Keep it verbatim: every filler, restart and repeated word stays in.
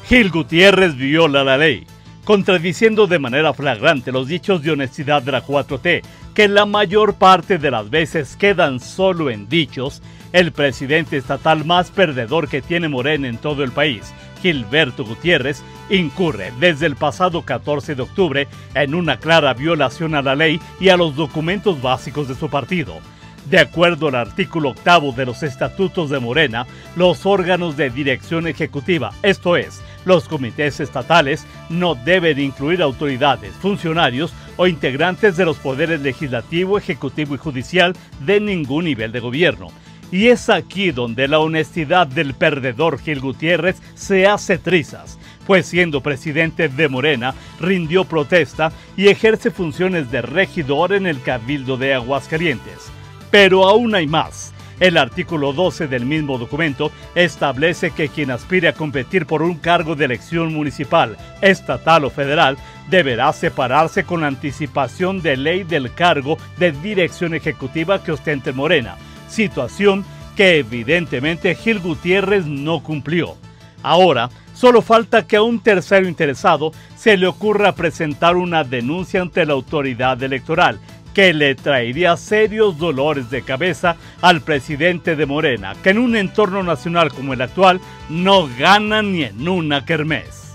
Gil Gutiérrez viola la ley, contradiciendo de manera flagrante los dichos de honestidad de la cuatro T, que la mayor parte de las veces quedan solo en dichos. El presidente estatal más perdedor que tiene Morena en todo el país, Gilberto Gutiérrez, incurre desde el pasado catorce de octubre en una clara violación a la ley y a los documentos básicos de su partido. De acuerdo al artículo octavo de los estatutos de Morena, los órganos de dirección ejecutiva, esto es, los comités estatales, no deben incluir autoridades, funcionarios o integrantes de los poderes legislativo, ejecutivo y judicial de ningún nivel de gobierno. Y es aquí donde la honestidad del perdedor Gil Gutiérrez se hace trizas, pues siendo presidente de Morena, rindió protesta y ejerce funciones de regidor en el Cabildo de Aguascalientes. Pero aún hay más. El artículo doce del mismo documento establece que quien aspire a competir por un cargo de elección municipal, estatal o federal deberá separarse con anticipación de ley del cargo de dirección ejecutiva que ostente Morena, situación que evidentemente Gil Gutiérrez no cumplió. Ahora, solo falta que a un tercero interesado se le ocurra presentar una denuncia ante la autoridad electoral, que le traería serios dolores de cabeza al presidente de Morena, que en un entorno nacional como el actual no gana ni en una kermés.